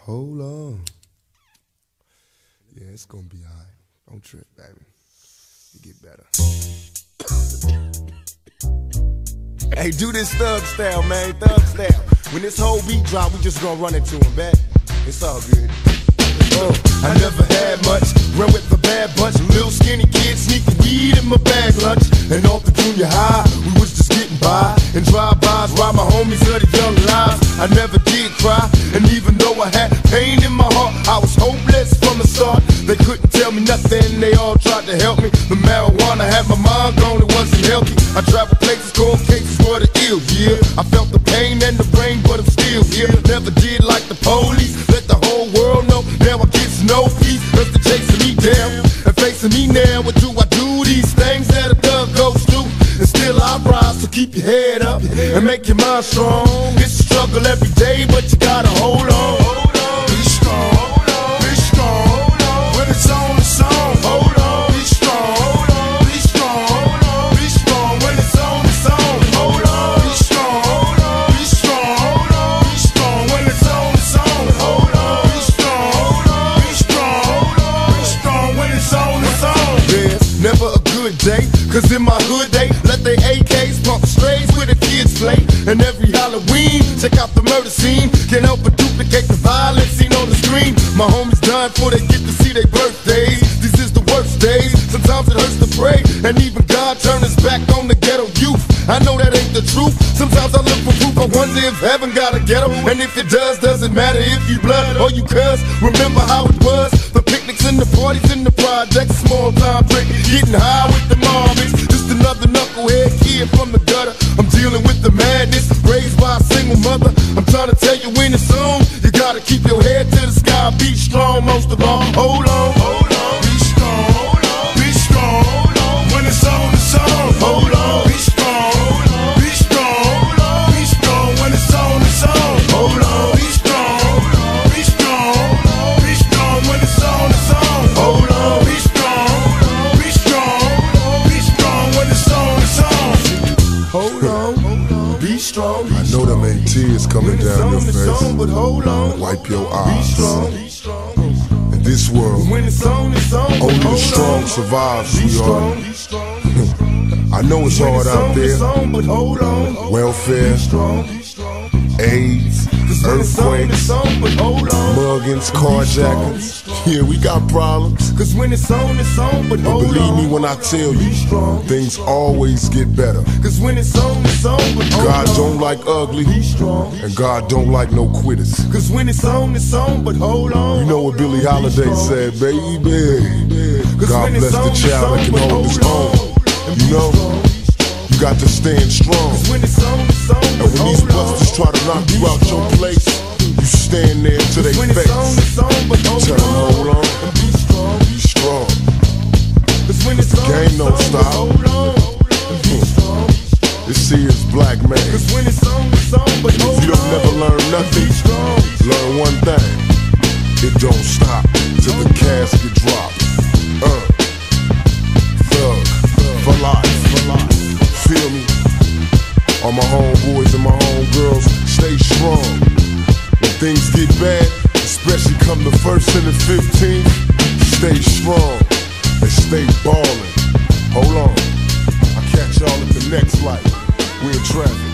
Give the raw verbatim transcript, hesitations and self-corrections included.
hold on. Yeah, it's gonna be alright. Don't trip, baby. You get better. Hey, do this thug style, man, thug style. When this whole beat drop, we just gonna run into him, bet. It's all good. Oh, I never had much, run with the bad bunch. Little skinny kids sneaking weed in my bag lunch. And off the junior high, we was just getting by. And drive-bys, while my homies of the young lives. I never did cry, and even though I had pain in my heart, I was hopeless from the start. They couldn't tell me nothing, they all tried to help me. The marijuana had my mind gone, it wasn't healthy. I traveled places, cold cases were the ill, yeah. I felt the pain and the rain, but I'm still here. Never did like the police, let the whole world know. Now I get no peace, cause they're chasing me down and facing me now. What do I do? These things that a thug goes through, and still I rise. So keep your head up and make your mind strong. It's a struggle every day, but you gotta hold on. Be strong, be strong. When it's on the song, hold on. Be strong, be strong, be strong. When it's on the song, hold on. Be strong, be strong, be strong. When it's on the song, hold on. Be strong, be strong, be strong. When it's on the song. There's never a good day, cause in my hood they let they A Ks pump strays where the kids play. And every Halloween, check out the murder scene. Can't help but duplicate the violence seen on the screen. My homies dying before they get to see their birthdays. This is the worst days, sometimes it hurts to pray. And even God turned his back on the ghetto youth. I know that ain't the truth, sometimes I look for proof. I wonder if heaven got a ghetto, and if it does, doesn't matter if you blood or you cuss. Remember how it was, the picnics and the parties in the projects. Small time drink, getting high with the Marvies. Just another knucklehead kid from the gutter. I'm dealing with the madness, raised by a single mother. I'm trying to tell you when it's on, you gotta keep your head to the sky. Be strong most of all, hold on, hold on. Be strong, be strong. When it's on the song, hold on. Be strong, be strong, be strong. When it's on the song, hold on. Be strong, be strong, be strong. When it's on the song, hold on. Be strong, be strong, be strong. When it's on the song, hold on. Be strong. I know them ain't tears coming down your face, but hold on. Wipe your eyes. Be strong. In this world, when it's on, it's on, only the strong survive, sweetheart. I know it's hard out there. Welfare, AIDS, earthquakes, muggings, carjackings. Yeah, we got problems. Cause when it's on, it's on, but hold on. Believe me when I tell you, things always get better. Cause when it's on, it's on, but hold on. God don't like ugly, and God don't like no quitters. Cause when it's on, it's on, but hold on. You know what Billie Holiday said, baby. God bless the child that can hold his own. You know, you got to stand strong. And when these busters try to knock you out your place, you stand there to their face. Tell them hold on, be strong. The game don't stop. This here is black man. And if you don't never learn nothing, learn one thing: it don't stop till the casket drops. Uh, thug for life, for life. Feel me? All my homeboys and my homegirls, stay strong. When things get bad, especially come the first and the fifteenth, stay strong and stay ballin'. Hold on, I'll catch y'all at the next light. We in traffic.